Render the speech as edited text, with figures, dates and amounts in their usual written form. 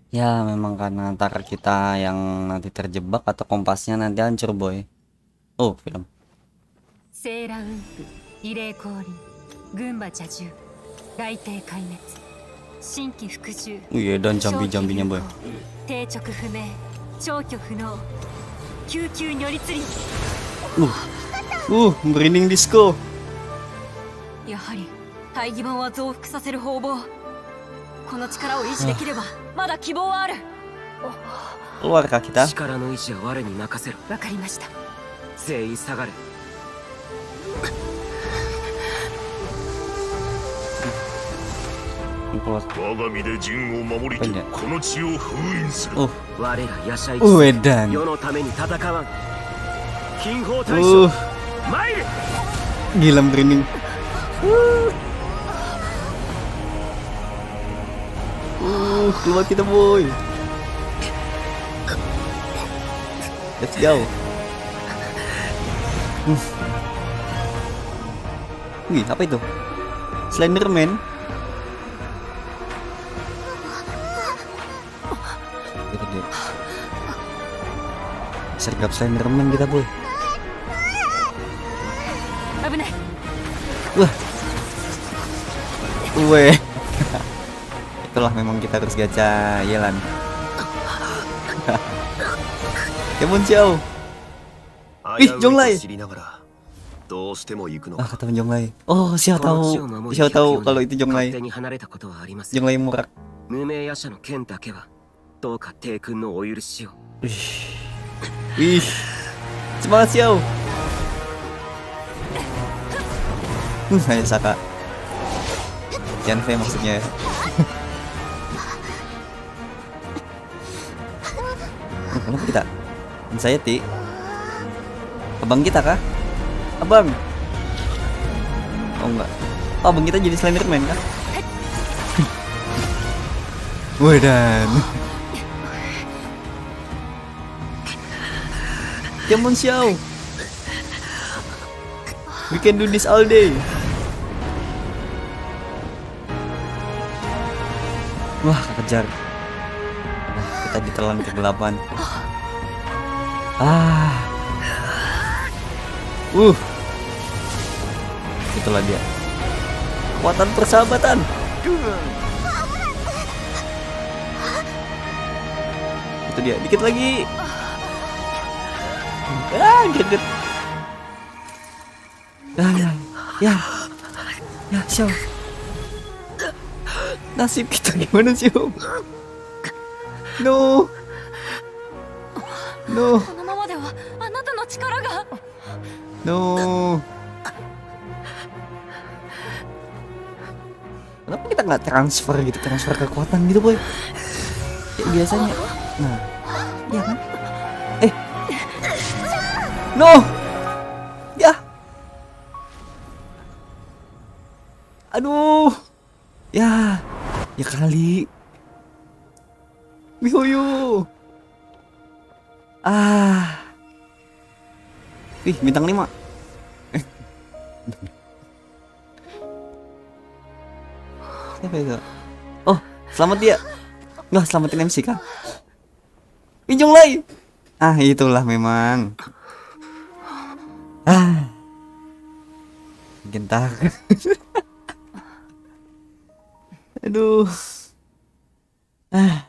Ya memang karena antara kita yang nanti terjebak atau kompasnya nanti hancur boy. Oh film. セーラ雲布異例降臨群馬蛇獣外帝壊滅新規服従 Iya dan 正気 jambi-jambinya 流 boy. 行定直不明消去不能救急如律令 Merinding disco. やはり大義版は増幅させる方々この力を維持できればまだ希望はある Keluar kah kita? 力の維持は我に任せろ。 わかりました全員下がれ。 Keluar. 我が身で陣を守りきりこの地を封印する。 我ら夜叉一 Edan. 世のために戦わん。金宝大将参る。 Gila merinding. Keluar kita boy. Let's go. Wih, apa itu? Slenderman. Itu dia. Sergap Slenderman kita boy. 危ない Wah. Weh. Itulah memang kita harus gacha Yelan. Kemon Xiao. Ih, Jonglai. 知りながらどうしても行くの Ah, か。 kata Jonglai. Oh, Xiao この地 tahu. を守 Xiao り tahu 104 kalau itu 勝 Jonglai. 手に離れたことはありません。 Jonglai Murak. 無名夜叉の剣だけはどうか帝君のお許しを。 Ih. Semangat Xiao. Hanya Saka. Janve maksudnya. Kenapa kita? Anxiety. Abang kita kah? Abang. Oh enggak. Oh, abang kita jadi Slenderman kah? Wedan. Come on Xiao. We can do this all day. Wah, kejar. Kita ditelan kegelapan. Itulah dia. Kekuatan persahabatan. Itu dia. Dikit lagi. Greget. Ya. Ya, Xiao. Nasib kita gimana sih Om? No. このままではあなたの力が No. Kenapa kita nggak transfer gitu, transfer kekuatan gitu boy? Kayak biasanya. Nah, iya kan? No. Ya. Aduh. Ya. Ya kali. Mihoyo. Wih, bintang 5. Siapa itu? Oh, selamat dia. Nggak, selamatin MC kan? Pinjong lagi. Itulah memang. Bikin takut. Aduh.